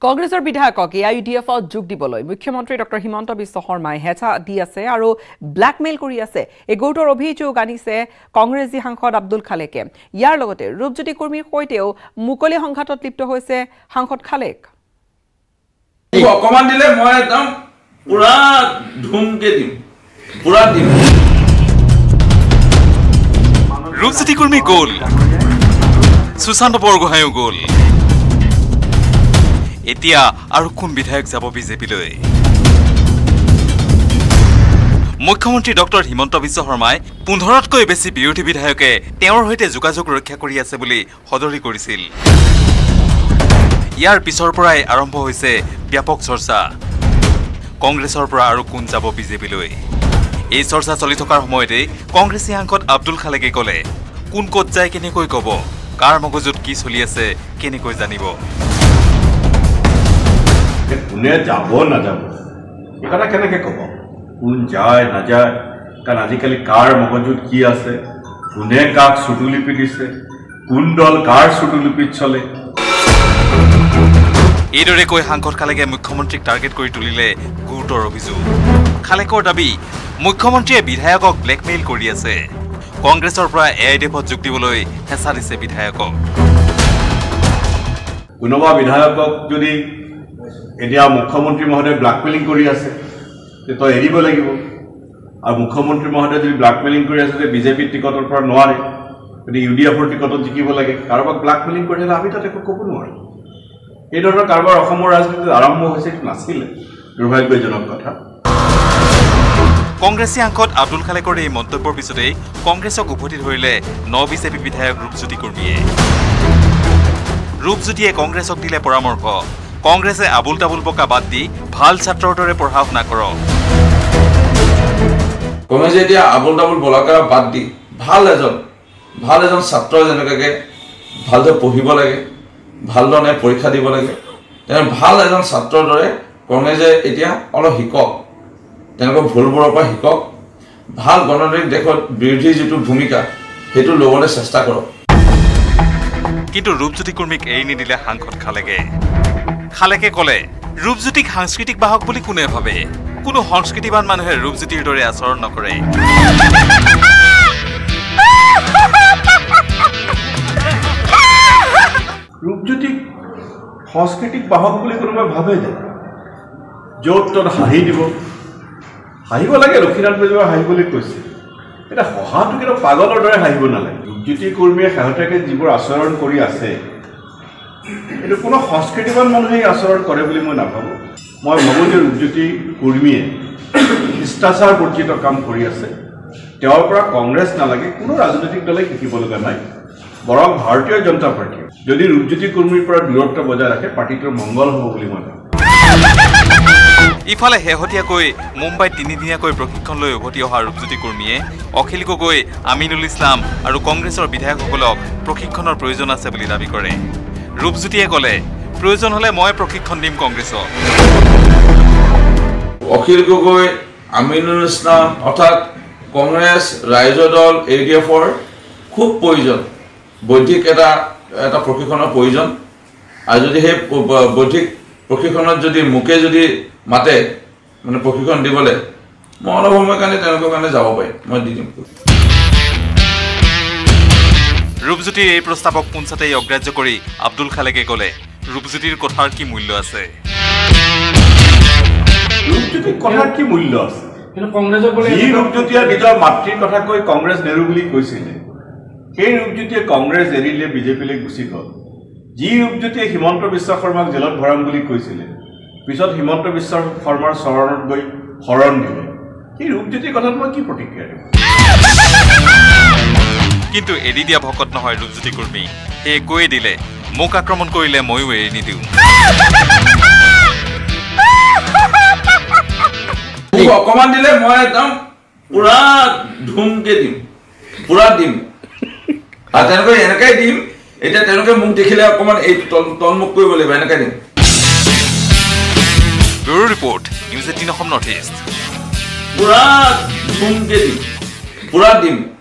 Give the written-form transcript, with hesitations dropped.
কংগ্ৰেছৰ বিধায়কক AIUDFত যোগ দিবলৈ মুখ্যমন্ত্ৰী ডক্টৰ হিমন্ত বিশ্ব শৰ্মাই হেঁচা দি আছে আৰু ব্ল্যাকমেইল কৰি আছে। এই গোটৰ অভিযোগ আনিছে কংগ্ৰেছী সাংসদ আব্দুল খালেকে। ইয়াৰ লগতে ৰূপজ্যোতি কুৰ্মীৰ সৈতেও মুকলি সংঘাতত লিপ্ত হৈছে সাংসদ খালেক। অকমান দিলে মই একদম পুৰা ধুমকে দিম, পুৰা দিম। ৰূপজ্যোতি কুৰ্মী গ'ল, সুশান্ত বৰগোহাঁইও গ'ল। এতিয়া আৰু কোন বিধায়ক যাব বিজেপিলৈ? মুখ্যমন্ত্ৰী ডক্টৰ হিমন্ত বিশ্ব শৰ্মাই 15তকৈ বেছি বিৰোধী বিধায়কে তেওঁৰ সৈতে যোগাযোগ ৰক্ষা কৰি আছে বুলি সদৰি কৰিছিল। ইয়াৰ পিছৰ পৰাই আৰম্ভ হৈছে ব্যাপক চৰ্চা। কংগ্ৰেছৰ পৰা আৰু কোন যাব বিজেপিলৈ? এই চৰ্চা চলি থকাৰ সময়তে কংগ্ৰেছী সাংসদ আব্দুল খালেকে ক'লে, কোন ক'ত যায় কেনেকৈ ক'ব, কাৰ মগজুত কি চলি আছে কেনেকৈ জানিব? কোনে যাব নাযাব এই কথা কেনেকৈ ক'ব? কোন যায় নাযায়? কাৰণ আজিকালি কাৰ মগজুত কি আছে, কোনে কাক চুটুলিপি দিছে, কোন দল কাৰ চুটুলিপিত চলে। এইদৰে কৈ সাংসদ খালেকে মুখ্যমন্ত্ৰীক টাৰ্গেট কৰি তুলিলে গুৰুতৰ অভিযোগ। খালেকৰ দাবী, মুখ্যমন্ত্ৰীয়ে বিধায়কক ব্লেকমেইল কৰি আছে। কংগ্ৰেছৰ পৰা AIUDFত যোগ দিবলৈ হেঁচা দিছে বিধায়কক। কোনোবা বিধায়কক যদি এতিয়া মুখ্যমন্ত্ৰী মহোদয়ে ব্লেকমেইলিং কৰি আছে তই এৰিব লাগিব। আৰু মুখ্যমন্ত্ৰী মহোদয়ে যদি ব্লেকমেইলিং কৰি আছে যে বিজেপিৰ টিকটৰ পৰা নোৱাৰে, যদি UDFৰ টিকটত জিকিব লাগে, কাৰোবাক ব্লেকমেইলিং কৰি থাকিলে আমি তাত একো ক'ব নোৱাৰোঁ। এই ধৰণৰ কাৰোবাৰ অসমৰ ৰাজনীতিত আৰম্ভ হৈছে নাছিলে, দুৰ্ভাগ্যজনক কথা। কংগ্ৰেছী সাংসদ আব্দুল খালেকৰ এই মন্তব্যৰ পিছতেই কংগ্ৰেছক উভতি ধৰিলে বিজেপি বিধায়ক ৰূপজ্যোতি কুৰ্মীয়ে। ৰূপজ্যোতিয়ে কংগ্ৰেছক দিলে পৰামৰ্শ, কংগ্ৰেছে আবুল তাবুল বকা বাদ দি ভাল ছাত্ৰৰ দৰে পঢ়া শুনা কৰক। কংগ্ৰেছে এতিয়া আবুল তাবুল বলাকা বাদ দি ভাল এজন ছাত্ৰ যেনেকৈ ভালদৰে পঢ়িব লাগে, ভালদৰে পৰীক্ষা দিব লাগে, তেনে ভাল এজন ছাত্ৰৰ দৰে কংগ্ৰেছে এতিয়া অলপ শিকক, তেনেকৈ ভুলবোৰৰ পৰা শিকক, ভাল গণতান্ত্ৰিক দেশত বিৰোধী যিটো ভূমিকা সেইটো ল'বলৈ চেষ্টা কৰক। কিন্তু ৰূপজ্যোতি কুৰ্মীক এৰি নিদিলে সাংসদ খালেকে। খালেকে ক'লে, ৰূপজ্যোতিক সাংস্কৃতিক বাহক বুলি কোনে ভাবে? কোনো সংস্কৃতিবান মানুহে ৰূপজ্যোতিৰ দৰে আচৰণ নকৰে। ৰূপজ্যোতিক সাংস্কৃতিক বাহক বুলি কোনোবাই ভাবে যে য'ত ত'ত হাঁহি দিব, হাঁহিব লাগে। লক্ষীনাথ বেজবৰুৱাই হাঁহিবলৈ কৈছে, এতিয়া হহাটো কিন্তু পাগলৰ দৰে হাঁহিব নালাগে। ৰূপজ্যোতি কুৰ্মীয়ে শেহতীয়াকৈ যিবোৰ আচৰণ কৰি আছে এইটো কোনো সংস্কৃতিবান মানুহে আচৰণ কৰে বুলি মই নাভাবোঁ। মই ভাবোঁ যে ৰূপজ্যোতি কুৰ্মীয়ে শিষ্টাচাৰ বৰ্জিত কাম কৰি আছে। তেওঁৰ পৰা কংগ্ৰেছ নালাগে, কোনো ৰাজনৈতিক দলে শিকিব লগা নাই, বৰং ভাৰতীয় জনতা পাৰ্টীয়ে যদি ৰূপজ্যোতি কুৰ্মীৰ পৰা দূৰত্ব বজাই ৰাখে পাৰ্টিটোৰ মংগল হ'ব বুলি মই ভাবোঁ। ইফালে শেহতীয়াকৈ মুম্বাইত 3 দিনীয়াকৈ প্ৰশিক্ষণ লৈ উভতি অহা ৰূপজ্যোতি কুৰ্মীয়ে অখিল গগৈ, আমিনুল ইছলাম আৰু কংগ্ৰেছৰ বিধায়কসকলক প্ৰশিক্ষণৰ প্ৰয়োজন আছে বুলি দাবী কৰে। ৰূপজ্যোতিয়ে ক'লে, প্ৰয়োজন হ'লে মই প্ৰশিক্ষণ দিম কংগ্ৰেছক। অখিল গগৈ, আমিনুল ইছলাম অৰ্থাৎ কংগ্ৰেছ ৰাইজৰ দল AIUDFৰ খুব প্ৰয়োজন, বৌদ্ধিক এটা প্ৰশিক্ষণৰ প্ৰয়োজন। আৰু যদি সেই বৌদ্ধিক প্ৰশিক্ষণত যদি মোকে যদি মাতে মানে প্ৰশিক্ষণ দিবলৈ, মই অলপ সময়ৰ কাৰণে তেওঁলোকৰ কাৰণে যাব পাৰিম, মই দি দিম। ৰূপজ্যোতিৰ এই প্ৰস্তাৱক পোনছাতেই অগ্ৰাহ্য কৰি আব্দুল খালেকে ক'লে, ৰূপজ্যোতিৰ কথাৰ কি মূল্য আছে? ৰূপজ্যোতিৰ কথাৰ কি মূল্য আছে? যি ৰূপজ্যোতিয়ে নিজৰ মাতৃৰ কথা কৈ কংগ্ৰেছ নেৰু বুলি কৈছিলে, সেই ৰূপজ্যোতিয়ে কংগ্ৰেছ এৰিলে বিজেপিলৈ গুচি গ'ল। যি ৰূপজ্যোতিয়ে হিমন্ত বিশ্ব শৰ্মাক জেলত ভৰাম বুলি কৈছিলে, পিছত হিমন্ত বিশ্ব শৰ্মাৰ চৰণত গৈ শৰণ দিলে, সেই ৰূপজ্যোতিৰ কথাত মই কি প্ৰতিক্ৰিয়া দিম? কিন্তু এৰি দিয়া ভকত নহয় ৰূপজ্যোতি কুৰ্মী, সেয়ে কৈয়ে দিলে, মোক আক্ৰমণ কৰিলে ময়ো এৰি নিদিওঁ। অকমান দিলে মই একদম পুৰা ধুমকে দিম, পুৰা দিম। আৰু তেনেকৈ এনেকৈ দিম, এতিয়া তেওঁলোকে মোক দেখিলে অকমান এই তলমুখ কৰিব লাগিব, এনেকৈ দিম। Bureau report, news 18 Assam north east. পুৰা ধুমকে দিম, পুৰা দিম।